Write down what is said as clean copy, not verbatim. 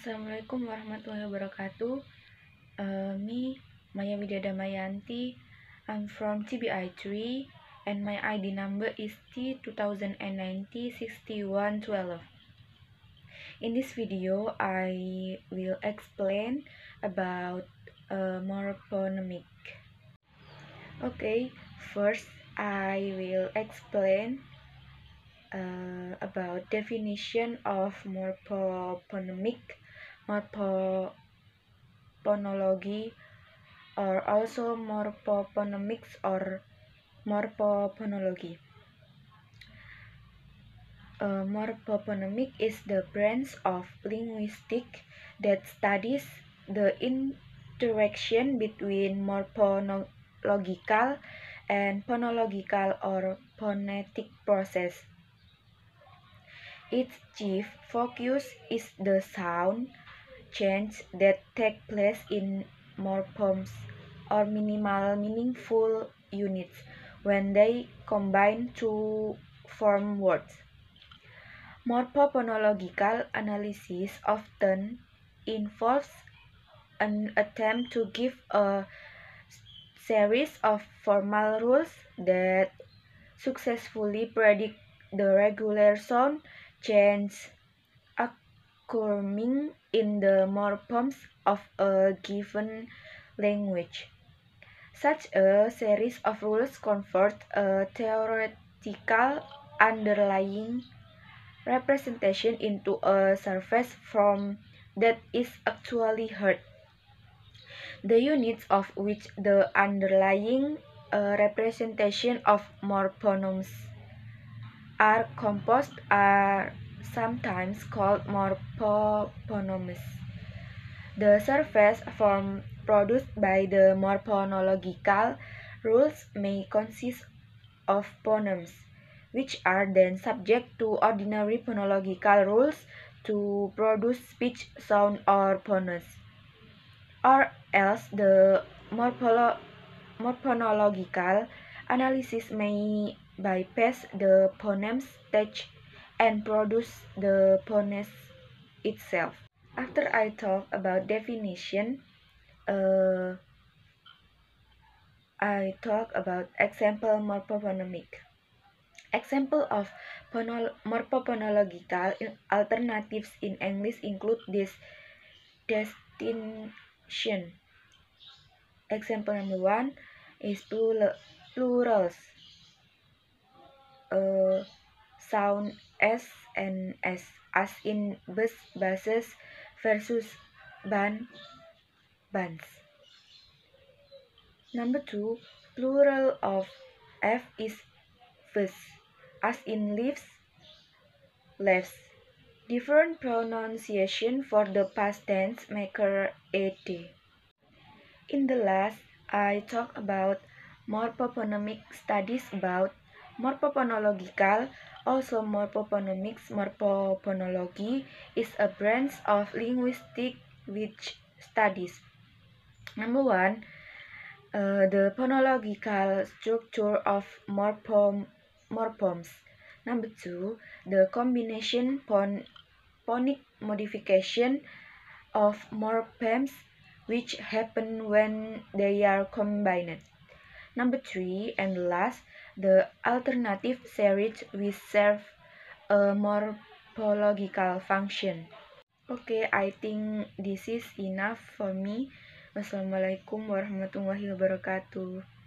Assalamualaikum warahmatullahi wabarakatuh. Me, Maya Widya Damayanti. I'm from TBI 3 and my ID number is T2090-6112. In this video, I will explain about morphonemic. Okay, first I will explain about definition of morphonemic, morphophonology, or also morphophonemics or morphophonology. Morphophonemic is the branch of linguistics that studies the interaction between morphological and phonological or phonetic process. Its chief focus is the sound change that take place in morphemes or minimal meaningful units when they combine to form words. Morphophonological analysis often involves an attempt to give a series of formal rules that successfully predict the regular sound change occurring in the morphemes of a given language. Such a series of rules convert a theoretical underlying representation into a surface form that is actually heard. The units of which the underlying representation of morphonemes are composed are sometimes called morphophonemes. The surface form produced by the morphonological rules may consist of phonemes, which are then subject to ordinary phonological rules to produce speech, sound, or phonemes. Or else the morphonological analysis may bypass the phoneme stage and produce the phonemes itself. After I talk about definition, I talk about example morphophonemic. Example of morphophonological alternatives in English include this distinction. Example number 1 is plurals. Sound S and S, as in bus, buses versus bands. Number 2, plural of F is fus, as in leaves, leaves. Different pronunciation for the past tense maker ed. In the last, I talk about morphophonemic studies about morphophonological, also morphophonemics. Morphophonology is a branch of linguistics which studies number 1, the phonological structure of morphemes. Number 2, the combination phonic modification of morphemes which happen when they are combined. Number 3, and last, the alternative series which serve a morphological function. Okay, I think this is enough for me. Wassalamualaikum warahmatullahi wabarakatuh.